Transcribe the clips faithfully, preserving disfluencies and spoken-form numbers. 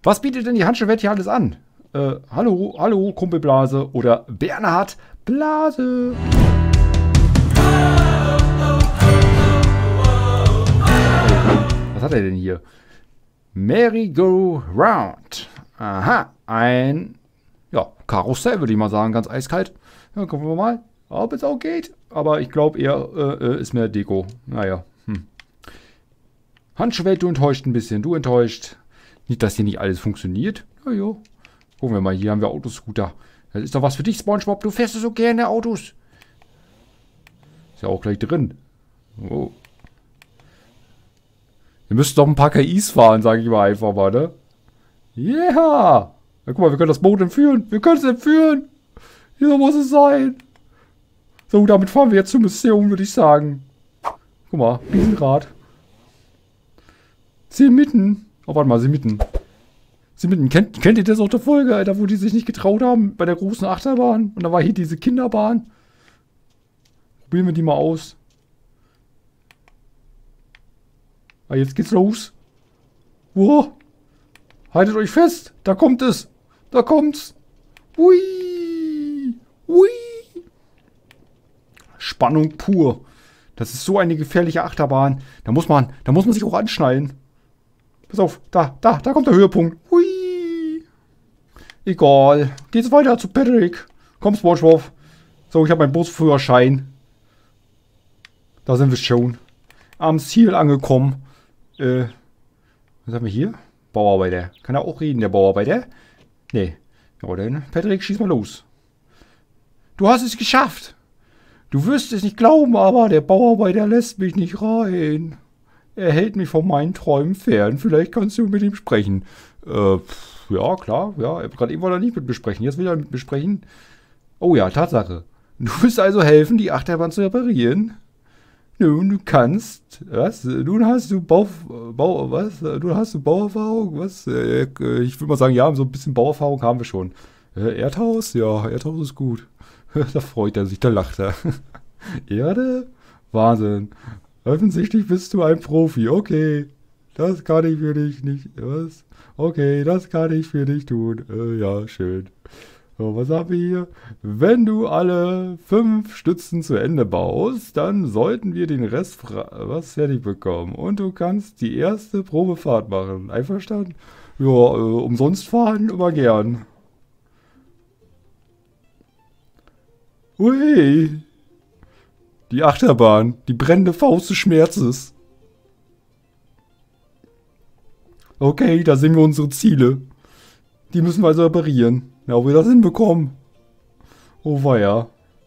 Was bietet denn die Handschuhwette hier alles an? Äh, hallo, hallo, Kumpelblase oder Bernhard Blase. Was hat er denn hier? Merry-Go-Round. Aha, ein ja, Karussell, würde ich mal sagen, ganz eiskalt. Ja, gucken wir mal, ob es auch geht. Aber ich glaube eher, äh, ist mehr Deko. Naja, hm. Handschuhwelt, du enttäuscht ein bisschen, du enttäuscht. Nicht, dass hier nicht alles funktioniert. Na ja, gucken wir mal, hier haben wir Autoscooter. Das ist doch was für dich, SpongeBob, du fährst so gerne Autos. Ist ja auch gleich drin. Oh. Wir müssen doch ein paar K Is fahren, sage ich mal einfach mal, ne? Yeah! Ja, guck mal, wir können das Boot entführen. Wir können es entführen. Hier muss es sein. So, damit fahren wir jetzt zum Museum, würde ich sagen. Guck mal, Riesenrad. Sie mitten. Oh, warte mal, sie mitten. Sie mitten. Kennt, kennt ihr das aus der Folge, Alter, wo die sich nicht getraut haben bei der großen Achterbahn? Und da war hier diese Kinderbahn. Probieren wir die mal aus. Ah, jetzt geht's los. Wow. Haltet euch fest. Da kommt es. Da kommt's. Hui. Hui. Spannung pur. Das ist so eine gefährliche Achterbahn. Da muss man, da muss man sich auch anschnallen. Pass auf. Da, da, da kommt der Höhepunkt. Hui. Egal. Geht's weiter zu Patrick. Komm, SpongeBob. So, ich habe meinen Busführerschein. Da sind wir schon. Am Ziel angekommen. Äh, was haben wir hier? Bauarbeiter. Kann er auch reden, der Bauarbeiter? Nee. Ja, dann, Patrick, schieß mal los. Du hast es geschafft. Du wirst es nicht glauben, aber der Bauarbeiter lässt mich nicht rein. Er hält mich von meinen Träumen fern. Vielleicht kannst du mit ihm sprechen. Äh, ja, klar. Ja, gerade eben wollte er nicht mit mir sprechen. Jetzt will er mit mir sprechen. Oh ja, Tatsache. Du wirst also helfen, die Achterbahn zu reparieren. Nun, du kannst, was? Nun hast du Bau, Bau, was? Nun hast du Bauerfahrung, was? Äh, ich würde mal sagen, ja, so ein bisschen Bauerfahrung haben wir schon. Äh, Erdhaus? Ja, Erdhaus ist gut. Da freut er sich, da lacht er. Erde? Wahnsinn. Offensichtlich bist du ein Profi. Okay, das kann ich für dich nicht, was? Okay, das kann ich für dich tun. Äh, ja, schön. So, was haben wir hier? Wenn du alle fünf Stützen zu Ende baust, dann sollten wir den Rest was fertig bekommen. Und du kannst die erste Probefahrt machen. Einverstanden? Ja, äh, umsonst fahren immer gern. Ui. Die Achterbahn. Die brennende Faust des Schmerzes. Okay, da sehen wir unsere Ziele. Die müssen wir also reparieren. Ja, ob wir das hinbekommen. Oh weia.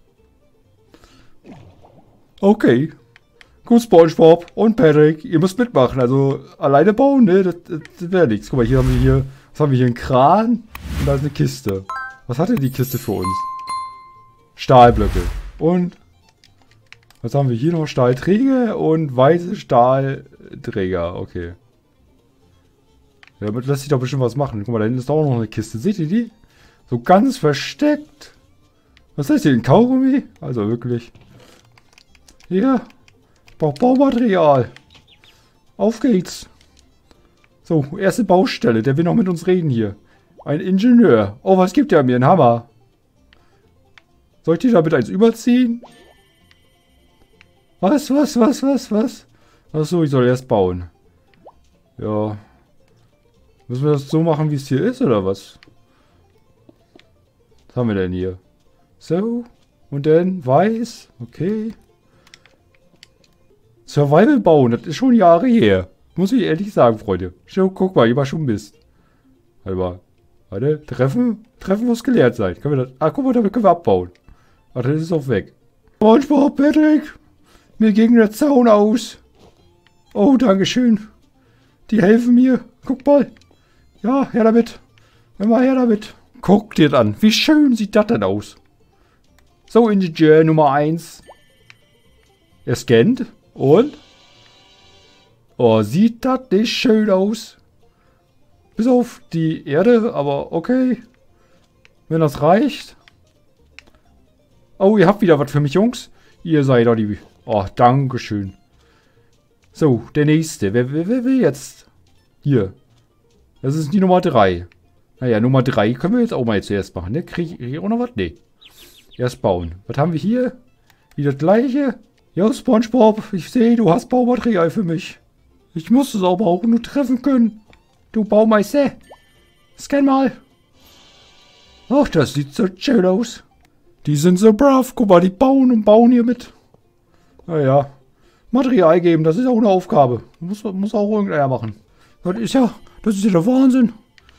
Okay. Gut, SpongeBob und Patrick, ihr müsst mitmachen. Also alleine bauen, ne, das, das, das wäre nichts. Guck mal, hier haben wir hier, was haben wir hier? Einen Kran und da ist eine Kiste. Was hat denn die Kiste für uns? Stahlblöcke. Und was haben wir hier noch? Stahlträger und weiße Stahlträger. Okay. Ja, damit lässt sich doch bestimmt was machen. Guck mal, da hinten ist auch noch eine Kiste. Seht ihr die? So ganz versteckt. Was ist hier? Ein Kaugummi? Also wirklich. Hier. Ich brauche Baumaterial. Auf geht's. So, erste Baustelle. Der will noch mit uns reden hier. Ein Ingenieur. Oh, was gibt der mir? Ein Hammer. Soll ich die damit eins überziehen? Was, was, was, was, was? Achso, ich soll erst bauen. Ja. Müssen wir das so machen, wie es hier ist, oder was? Was haben wir denn hier? So. Und dann weiß. Okay. Survival bauen, das ist schon Jahre her. Muss ich ehrlich sagen, Freunde. Schau, guck mal, hier war schon Mist. Warte mal. Warte, treffen? Treffen muss gelehrt sein. Können wir das? Ah, guck mal, damit können wir abbauen. Ach, das ist auch weg. SpongeBob, Patrick. Mir ging der Zaun aus. Oh, dankeschön. Die helfen mir. Guck mal. Ja, her damit. Immer her damit. Guck dir das an. Wie schön sieht das denn aus? So, Ingenieur Nummer eins. Er scannt. Und? Oh, sieht das nicht schön aus? Bis auf die Erde, aber okay. Wenn das reicht. Oh, ihr habt wieder was für mich, Jungs. Ihr seid doch die... Oh, dankeschön. So, der nächste. Wer, wer, wer will jetzt? Hier. Das ist die Nummer drei. Naja, Nummer drei können wir jetzt auch mal zuerst machen, ne? Krieg ich hier auch noch was? Nee. Erst bauen. Was haben wir hier? Wieder das gleiche. Ja, SpongeBob, ich sehe, du hast Baumaterial für mich. Ich muss es aber auch nur treffen können. Du Baumeister. Scan mal. Ach, das sieht so schön aus. Die sind so brav. Guck mal, die bauen und bauen hier mit. Naja. Material geben, das ist auch eine Aufgabe. Muss, muss auch irgendeiner machen. Das ist ja, das ist ja der Wahnsinn.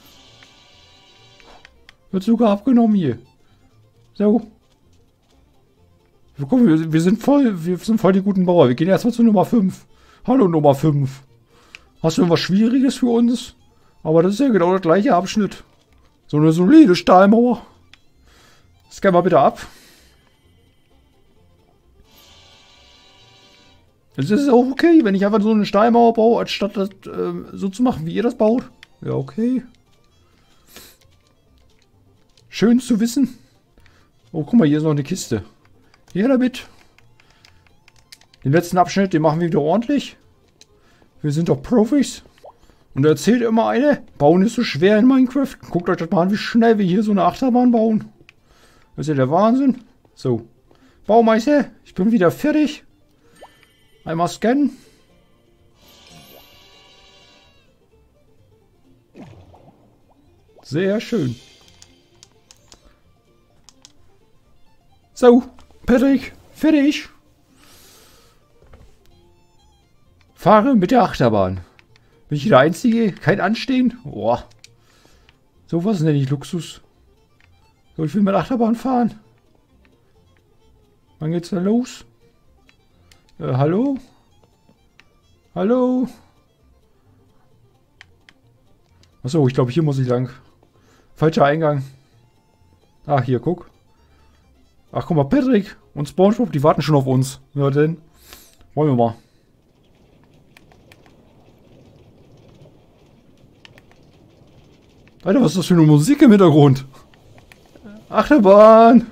Wird sogar abgenommen hier. So. Guck, wir, wir sind voll, wir sind voll die guten Bauer. Wir gehen erstmal zu Nummer fünf. Hallo Nummer fünf. Hast du irgendwas Schwieriges für uns? Aber das ist ja genau der gleiche Abschnitt. So eine solide Stahlmauer. Scan mal bitte ab. Es ist auch okay, wenn ich einfach so eine Stahlmauer baue, anstatt das äh, so zu machen, wie ihr das baut. Ja, okay. Schön zu wissen. Oh, guck mal, hier ist noch eine Kiste. Hier damit. Den letzten Abschnitt, den machen wir wieder ordentlich. Wir sind doch Profis. Und da erzählt immer eine, bauen ist so schwer in Minecraft. Guckt euch das mal an, wie schnell wir hier so eine Achterbahn bauen. Das ist ja der Wahnsinn. So. Baumeister, ich bin wieder fertig. Einmal scannen. Sehr schön. So, Patrick, fertig. Fahre mit der Achterbahn. Bin ich der Einzige? Kein Anstehen? Boah. So was nenne ich Luxus. So, ich will mit Achterbahn fahren. Wann geht's da los? Äh, hallo? Hallo? Achso, ich glaube, hier muss ich lang. Falscher Eingang. Ach, hier, guck. Ach, guck mal, Patrick und SpongeBob, die warten schon auf uns. Ja, denn. Wollen wir mal. Alter, was ist das für eine Musik im Hintergrund? Achterbahn!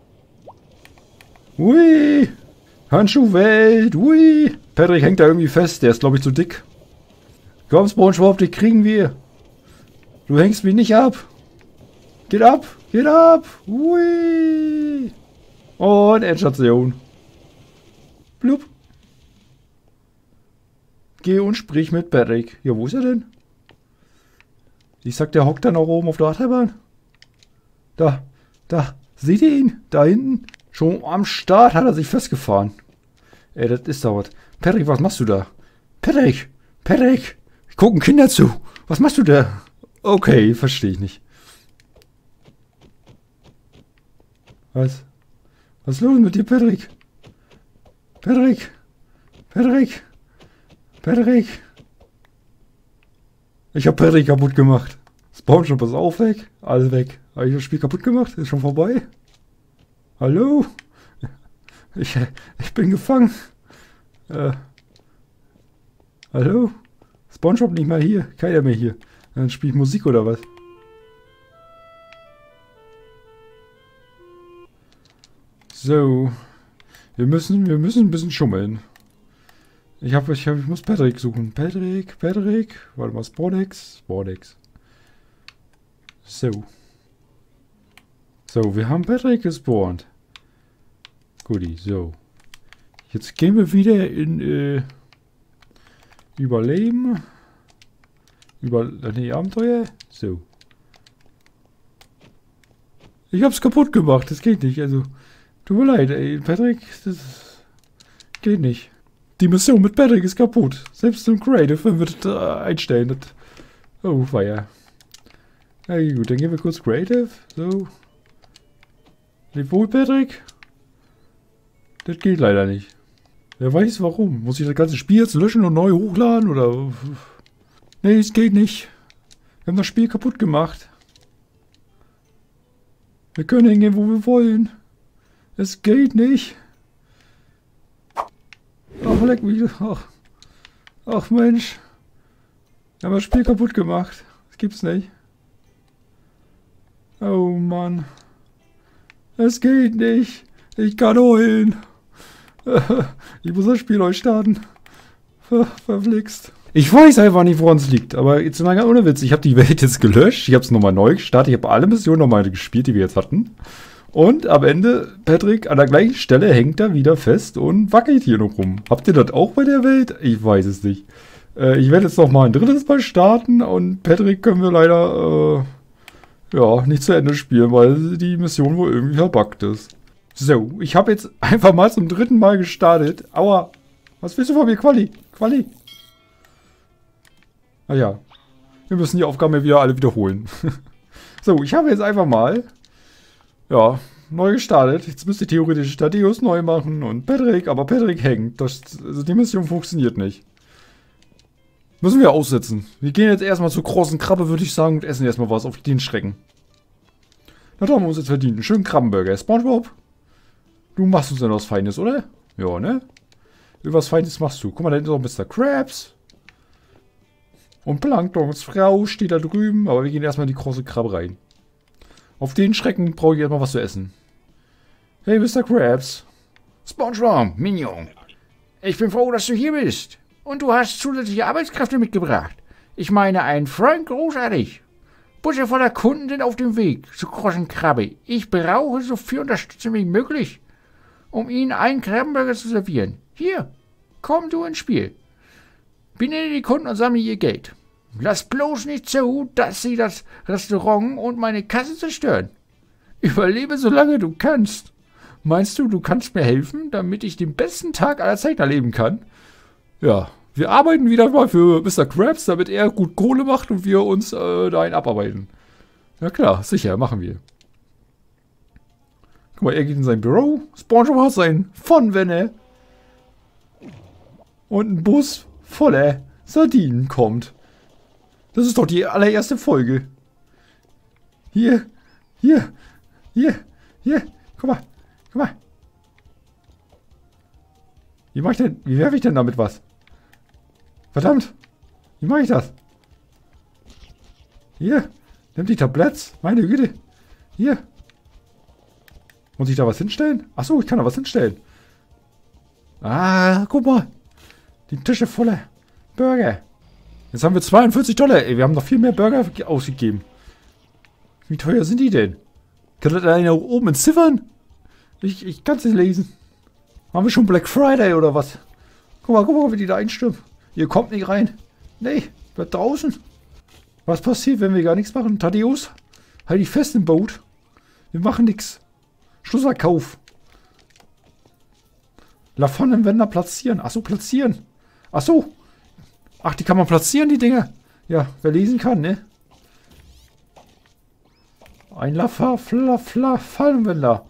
Hui! Handschuhwelt! Hui! Patrick hängt da irgendwie fest, der ist glaube ich zu dick. Komm, SpongeBob, die kriegen wir! Du hängst mich nicht ab! Geht ab! Geht ab! Hui! Und Endstation. Blub! Geh und sprich mit Patrick. Ja, wo ist er denn? Ich sag, der hockt da noch oben auf der Achterbahn. Da, da, seht ihr ihn? Da hinten? Schon am Start hat er sich festgefahren. Ey, das ist doch was. Patrick, was machst du da? Patrick, Patrick, gucken Kinder zu. Was machst du da? Okay, verstehe ich nicht. Was? Was ist los mit dir, Patrick? Patrick, Patrick, Patrick. Ich hab Patrick kaputt gemacht. SpongeBob ist auch weg. Alles weg. Habe ich das Spiel kaputt gemacht? Ist schon vorbei? Hallo? Ich, ich bin gefangen. Äh. Hallo? SpongeBob nicht mal hier. Keiner mehr hier. Dann spiele ich Musik oder was? So. Wir müssen, wir müssen ein bisschen schummeln. Ich habe, ich, hab, ich muss Patrick suchen. Patrick, Patrick. Warte mal, Spordex. Spordex. So. So, wir haben Patrick gespawnt. Guti, so. Jetzt gehen wir wieder in äh, Überleben. Über, nee, Abenteuer. So. Ich hab's kaputt gemacht. Das geht nicht. Also, tut mir leid, ey. Patrick, das geht nicht. Die Mission mit Patrick ist kaputt. Selbst im Creative, wenn wir das äh, einstellen. Das, oh, war ja. Na gut, dann gehen wir kurz Creative. So. Leb wohl, Patrick. Das geht leider nicht. Wer weiß warum. Muss ich das ganze Spiel jetzt löschen und neu hochladen? Oder. Nee, es geht nicht. Wir haben das Spiel kaputt gemacht. Wir können hingehen, wo wir wollen. Es geht nicht. Ach, leck mich. Ach, ach Mensch. Wir haben das Spiel kaputt gemacht. Das gibt's nicht. Oh Mann. Es geht nicht. Ich kann heulen. Ich muss das Spiel neu starten. Ver verflixt. Ich weiß einfach nicht, woran es liegt. Aber jetzt mal ganz ohne Witz. Ich habe die Welt jetzt gelöscht. Ich habe es nochmal neu gestartet. Ich habe alle Missionen nochmal gespielt, die wir jetzt hatten. Und am Ende, Patrick, an der gleichen Stelle hängt er wieder fest und wackelt hier noch rum. Habt ihr das auch bei der Welt? Ich weiß es nicht. Äh, ich werde jetzt nochmal ein drittes Mal starten. Und Patrick können wir leider äh, ja, nicht zu Ende spielen, weil die Mission wohl irgendwie verbuggt ist. So, ich habe jetzt einfach mal zum dritten Mal gestartet. Aua, was willst du von mir, Quali? Quali? Ah ja, wir müssen die Aufgaben ja wieder alle wiederholen. So, ich habe jetzt einfach mal, ja, neu gestartet. Jetzt müsste ich theoretisch Thaddeus neu machen und Patrick, aber Patrick hängt. Das, also die Mission funktioniert nicht. Müssen wir aussetzen. Wir gehen jetzt erstmal zur großen Krabbe, würde ich sagen, und essen erstmal was auf den Schrecken. Das haben wir uns jetzt verdient. Einen schönen Krabbenburger. SpongeBob, du machst uns denn was Feines, oder? Ja, ne? Irgendwas Feines machst du. Guck mal, da hinten ist auch Mister Krabs. Und Planktons Frau steht da drüben, aber wir gehen erstmal in die große Krabbe rein. Auf den Schrecken brauche ich erstmal was zu essen. Hey, Mister Krabs. SpongeBob, Minion. Ich bin froh, dass du hier bist. Und du hast zusätzliche Arbeitskräfte mitgebracht. Ich meine, ein Freund großartig. Busse voller Kunden sind auf dem Weg zur großen Krabbe. Ich brauche so viel Unterstützung wie möglich, um ihnen einen Krabbenburger zu servieren. Hier, komm du ins Spiel. Benenne die Kunden und sammle ihr Geld. Lass bloß nicht zu, dass sie das Restaurant und meine Kasse zerstören. Überlebe so lange du kannst. Meinst du, du kannst mir helfen, damit ich den besten Tag aller Zeiten erleben kann? Ja, wir arbeiten wieder mal für Mister Krabs, damit er gut Kohle macht und wir uns äh, da einen abarbeiten. Ja klar, sicher, machen wir. Guck mal, er geht in sein Büro. SpongeBob hat sein Fun-Wenne. Und ein Bus voller Sardinen kommt. Das ist doch die allererste Folge. Hier, hier, hier, hier. Guck mal, guck mal. Wie mach ich denn, wie werfe ich denn damit was? Verdammt, wie mache ich das? Hier, nimm die Tabletts. Meine Güte. Hier. Muss ich da was hinstellen? Achso, ich kann da was hinstellen. Ah, guck mal. Die Tische voller Burger. Jetzt haben wir zweiundvierzig Dollar. Ey, wir haben noch viel mehr Burger ausgegeben. Wie teuer sind die denn? Kann das einer oben entziffern? Ich, ich kann es nicht lesen. Haben wir schon Black Friday oder was? Guck mal, guck mal, wie die da einstimmen. Ihr kommt nicht rein. Nee, bleibt draußen. Was passiert, wenn wir gar nichts machen? Thaddeus, halt dich fest im Boot. Wir machen nichts. Schlussverkauf. Lavonnenwender platzieren. Achso, platzieren. Achso. Ach, die kann man platzieren, die Dinger. Ja, wer lesen kann, ne? Ein Laffa, Fla, Fla, Fallenwender.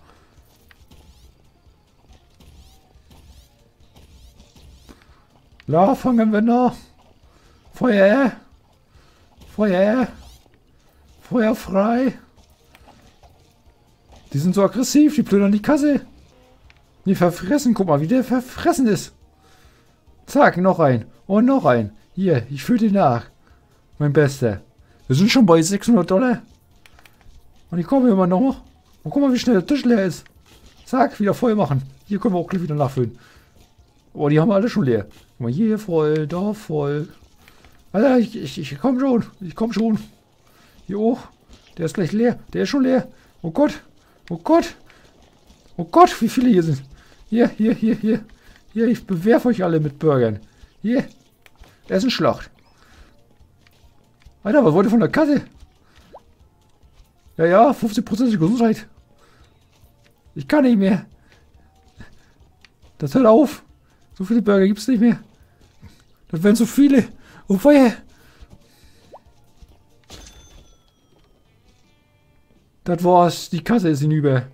Lavonnenwender. Feuer. Feuer. Feuer frei. Die sind so aggressiv, die plündern die Kasse. Die verfressen, guck mal, wie der verfressen ist. Zack, noch ein. Und noch ein. Hier, ich fühle den nach. Mein Bester. Wir sind schon bei sechshundert Dollar. Und ich komme immer noch. Und guck mal, wie schnell der Tisch leer ist. Zack, wieder voll machen. Hier können wir auch gleich wieder nachfüllen. Oh, die haben wir alle schon leer. Guck mal, hier voll, da voll. Alter, ich, ich, ich komm schon. Ich komm schon. Hier hoch. Der ist gleich leer. Der ist schon leer. Oh Gott. Oh Gott. Oh Gott, wie viele hier sind. Hier, hier, hier, hier. Hier, ich bewerfe euch alle mit Burgern. Hier. Essenschlacht. Alter, was wollt ihr von der Kasse? Ja, ja, fünfzig Prozent Gesundheit. Ich kann nicht mehr. Das hört auf. So viele Burger gibt es nicht mehr. Das wären so viele. Oh, Feuer. Das war's. Die Kasse ist hinüber.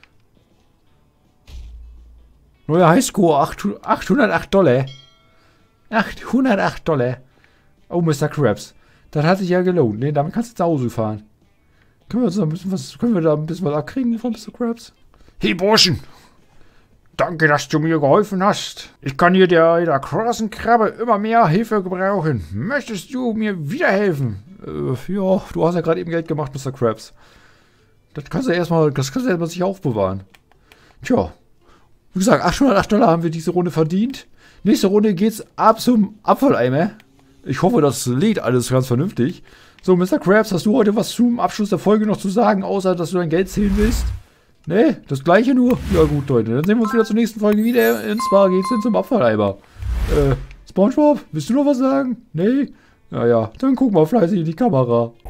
Neuer Highscore. achthundertacht Dollar. achthundertacht Dollar. Oh, Mister Krabs. Das hat sich ja gelohnt. Ne, damit kannst du zu Hause fahren. Können wir, uns da ein bisschen was, können wir da ein bisschen was abkriegen von Mister Krabs? Hey, Burschen. Danke, dass du mir geholfen hast. Ich kann hier der, der großen Krabbe immer mehr Hilfe gebrauchen. Möchtest du mir wieder helfen? Äh, ja, du hast ja gerade eben Geld gemacht, Mister Krabs. Das kannst du erstmal, das kannst du erstmal sich aufbewahren. Tja. Wie gesagt, achthundertacht Dollar haben wir diese Runde verdient. Nächste Runde geht's ab zum Abfalleimer. Ich hoffe, das lädt alles ganz vernünftig. So, Mister Krabs, hast du heute was zum Abschluss der Folge noch zu sagen, außer dass du dein Geld zählen willst? Ne, das gleiche nur? Ja gut, Leute, dann sehen wir uns wieder zur nächsten Folge wieder. Und zwar geht's dann zum Abfalleimer. Äh, SpongeBob, willst du noch was sagen? Nee? Naja, dann guck mal fleißig in die Kamera.